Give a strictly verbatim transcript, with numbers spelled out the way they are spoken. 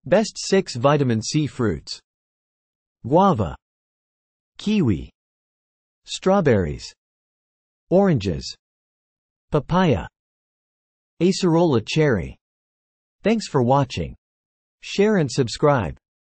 Best six vitamin C fruits: guava, kiwi, strawberries, oranges, papaya, acerola cherry. Thanks for watching. Share and subscribe.